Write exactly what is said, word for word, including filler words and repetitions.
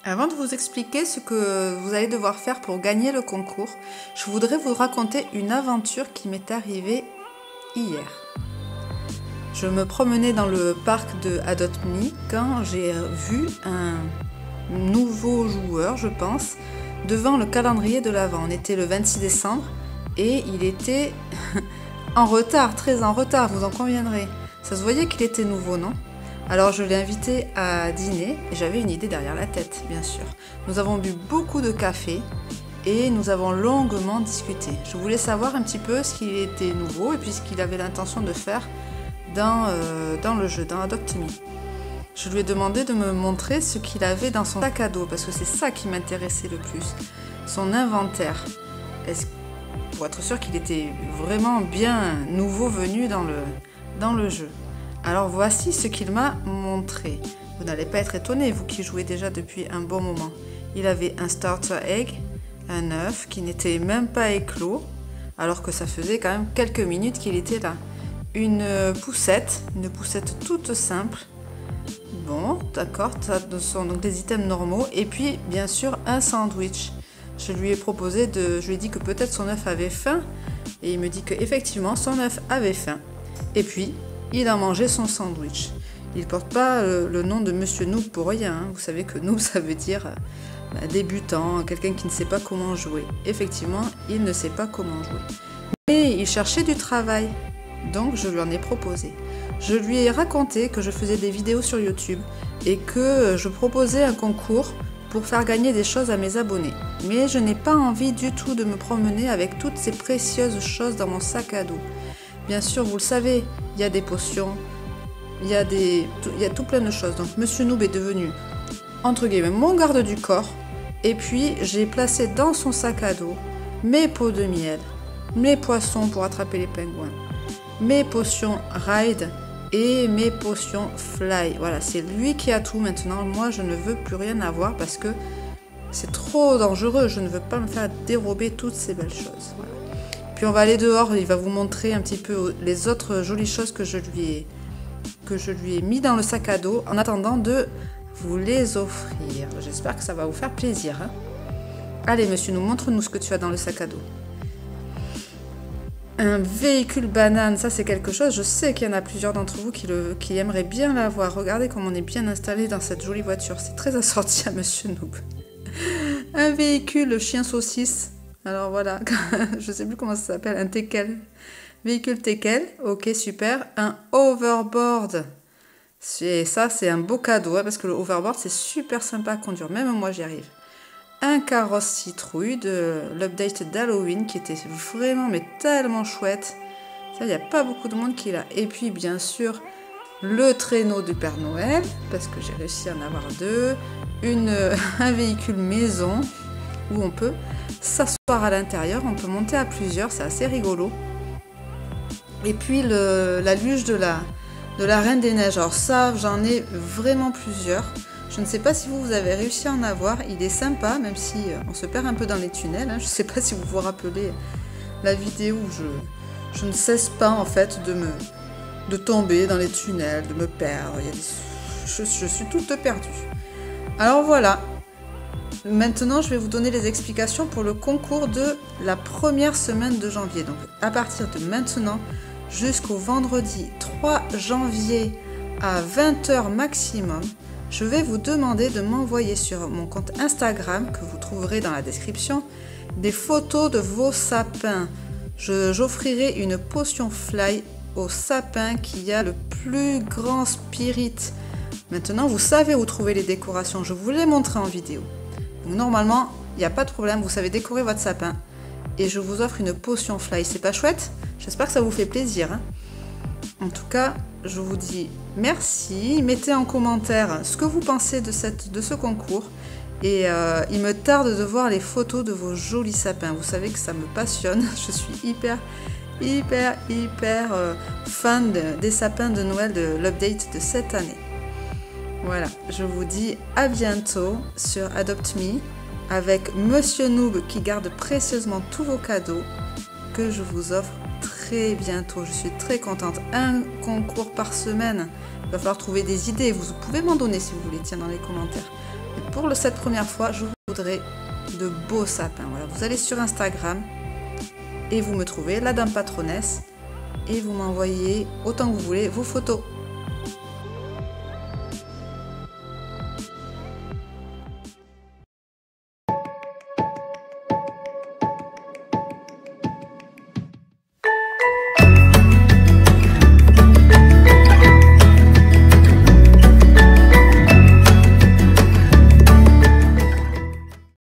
Avant de vous expliquer ce que vous allez devoir faire pour gagner le concours, je voudrais vous raconter une aventure qui m'est arrivée hier. Je me promenais dans le parc de Adopt Me quand j'ai vu un nouveau joueur, je pense, devant le calendrier de l'Avent. On était le vingt-six décembre et il était en retard, très en retard, vous en conviendrez. Ça se voyait qu'il était nouveau, non ? Alors je l'ai invité à dîner et j'avais une idée derrière la tête, bien sûr. Nous avons bu beaucoup de café et nous avons longuement discuté. Je voulais savoir un petit peu ce qu'il était nouveau et puis ce qu'il avait l'intention de faire dans, euh, dans le jeu, dans Adopt Me. Je lui ai demandé de me montrer ce qu'il avait dans son sac à dos parce que c'est ça qui m'intéressait le plus, son inventaire. Est-ce, pour être sûr qu'il était vraiment bien nouveau venu dans le, dans le jeu. Alors voici ce qu'il m'a montré. Vous n'allez pas être étonné, vous qui jouez déjà depuis un bon moment. Il avait un starter egg, un œuf qui n'était même pas éclos, alors que ça faisait quand même quelques minutes qu'il était là. Une poussette, une poussette toute simple. Bon, d'accord, ça ce sont donc des items normaux. Et puis, bien sûr, un sandwich. Je lui ai proposé de... Je lui ai dit que peut-être son œuf avait faim. Et il me dit qu'effectivement, son œuf avait faim. Et puis... il a mangé son sandwich. Il ne porte pas le, le nom de Monsieur Noob pour rien. Hein. Vous savez que Noob, ça veut dire euh, débutant, quelqu'un qui ne sait pas comment jouer. Effectivement, il ne sait pas comment jouer. Mais il cherchait du travail. Donc, je lui en ai proposé. Je lui ai raconté que je faisais des vidéos sur YouTube et que je proposais un concours pour faire gagner des choses à mes abonnés. Mais je n'ai pas envie du tout de me promener avec toutes ces précieuses choses dans mon sac à dos. Bien sûr, vous le savez, il y a des potions, il y a, des, il y a tout plein de choses. Donc, Monsieur Noob est devenu, entre guillemets, mon garde du corps. Et puis, j'ai placé dans son sac à dos mes pots de miel, mes poissons pour attraper les pingouins, mes potions ride et mes potions fly. Voilà, c'est lui qui a tout maintenant. Moi, je ne veux plus rien avoir parce que c'est trop dangereux. Je ne veux pas me faire dérober toutes ces belles choses. Voilà. Puis on va aller dehors, il va vous montrer un petit peu les autres jolies choses que je lui ai, que je lui ai mis dans le sac à dos en attendant de vous les offrir. J'espère que ça va vous faire plaisir. Hein. Allez monsieur, nous montre-nous ce que tu as dans le sac à dos. Un véhicule banane, ça c'est quelque chose, je sais qu'il y en a plusieurs d'entre vous qui, le, qui aimeraient bien l'avoir. Regardez comme on est bien installé dans cette jolie voiture, c'est très assorti à Monsieur Noob. Un véhicule chien saucisse. Alors voilà, je ne sais plus comment ça s'appelle, un teckel. Véhicule teckel, ok super. Un overboard. Et ça, c'est un beau cadeau, hein, parce que le overboard, c'est super sympa à conduire. Même moi, j'y arrive. Un carrosse citrouille de l'update d'Halloween qui était vraiment, mais tellement chouette. Ça, il n'y a pas beaucoup de monde qui l'a. Et puis, bien sûr, le traîneau du Père Noël, parce que j'ai réussi à en avoir deux. Une, un véhicule maison où on peut s'asseoir à l'intérieur, on peut monter à plusieurs, c'est assez rigolo. Et puis le, la luge de la, de la Reine des Neiges, alors ça j'en ai vraiment plusieurs. Je ne sais pas si vous, vous avez réussi à en avoir, il est sympa même si on se perd un peu dans les tunnels. Hein. Je ne sais pas si vous vous rappelez la vidéo où je, je ne cesse pas en fait de, me, de tomber dans les tunnels, de me perdre. Il y a des, je, je suis toute perdue. Alors voilà. Maintenant, je vais vous donner les explications pour le concours de la première semaine de janvier. Donc, à partir de maintenant jusqu'au vendredi trois janvier à vingt heures maximum, je vais vous demander de m'envoyer sur mon compte Instagram, que vous trouverez dans la description, des photos de vos sapins. Je, j'offrirai une potion fly au sapin qui a le plus grand spirit. Maintenant, vous savez où trouver les décorations. Je vous les montrerai en vidéo. Donc, normalement, il n'y a pas de problème, vous savez décorer votre sapin. Et je vous offre une potion fly. C'est pas chouette? J'espère que ça vous fait plaisir. Hein. En tout cas, je vous dis merci. Mettez en commentaire ce que vous pensez de, cette, de ce concours. Et euh, il me tarde de voir les photos de vos jolis sapins. Vous savez que ça me passionne. Je suis hyper, hyper, hyper euh, fan de, des sapins de Noël de l'update de cette année. Voilà, je vous dis à bientôt sur Adopt Me avec Monsieur Noob qui garde précieusement tous vos cadeaux que je vous offre très bientôt. Je suis très contente. Un concours par semaine. Il va falloir trouver des idées. Vous pouvez m'en donner si vous voulez, tiens, dans les commentaires. Et pour le, cette première fois, je voudrais de beaux sapins. Voilà, vous allez sur Instagram et vous me trouvez, la Dame Patronnesse, et vous m'envoyez autant que vous voulez vos photos.